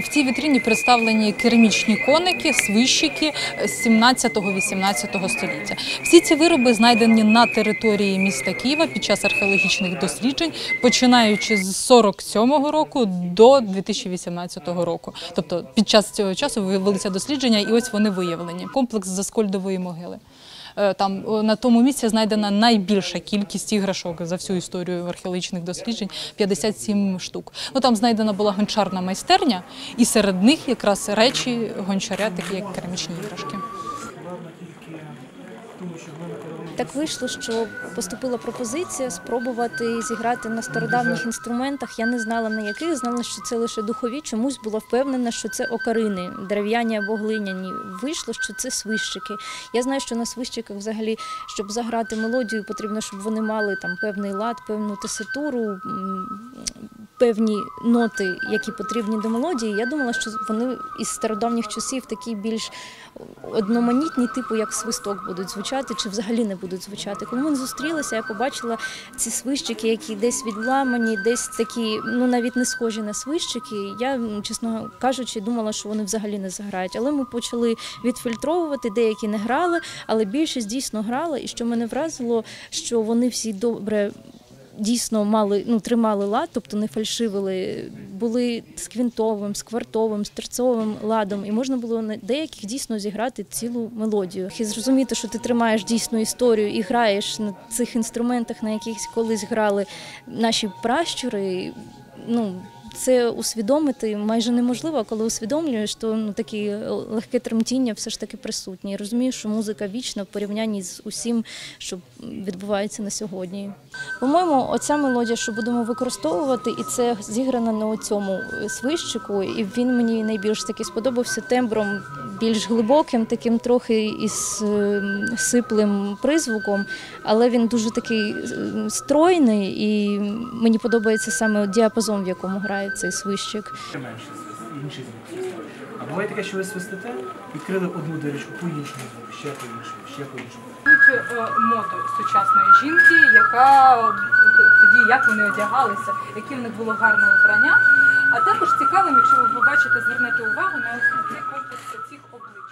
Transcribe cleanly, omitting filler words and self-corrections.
В цій вітріні представлені керамічні коники, свищики з 17-18 століття. Всі ці вироби знайдені на території міста Києва під час археологічних досліджень, починаючи з 47-го року до 2018 року. Тобто під час цього часу велися дослідження, і ось вони виявлені. Комплекс Заскольдової могили. Там на тому місці знайдена найбільша кількість іграшок за всю історію археологічних досліджень – 57 штук. Ну, там знайдена була гончарна майстерня, і серед них якраз речі гончаря, такі як керамічні іграшки. Так вийшло, що поступила пропозиція спробувати зіграти на стародавніх інструментах. Я не знала на яких, знала, що це лише духові, чомусь була впевнена, що це окарини, дерев'яні або глиняні. Вийшло, що це свищики. Я знаю, що на свищиках взагалі, щоб заграти мелодію, потрібно, щоб вони мали там певний лад, певну теситуру, певні ноти, які потрібні до мелодії. Я думала, що вони із стародавніх часів такі більш одноманітні, типу як свисток будуть звучати, чи взагалі не будуть звучати. Коли ми зустрілися, я побачила ці свищики, які десь відламані, десь такі, ну навіть не схожі на свищики. Я, чесно кажучи, думала, що вони взагалі не заграють. Але ми почали відфільтровувати, деякі не грали, але більшість дійсно грала. І що мене вразило, що вони всі добре дійсно мали, тримали лад, тобто не фальшивили, були з квінтовим, з квартовим, з терцовим ладом, і можна було на деяких дійсно зіграти цілу мелодію. І зрозуміти, що ти тримаєш дійсно історію і граєш на цих інструментах, на яких колись грали наші пращури, це усвідомити майже неможливо, а коли усвідомлюєш, то таке легке тремтіння все ж таки присутнє. І розумієш, що музика вічна в порівнянні з усім, що відбувається на сьогодні. По-моєму, оця мелодія, що будемо використовувати, і це зіграно на цьому свищику, і він мені найбільш таки сподобався тембром, більш глибоким, таким трохи із сиплим призвуком, але він дуже такий стройний, і мені подобається саме діапазон, в якому грає цей свищик. А буває таке, що ви свистите, відкрили одну дирочку по-іншому, ще по-іншому, ще по-іншому. Моду сучасної жінки, яка тоді, як вони одягалися, яке в них було гарне вбрання. А також цікавим, якщо ви побачите, звернете увагу на ось цей комплекс цих облич.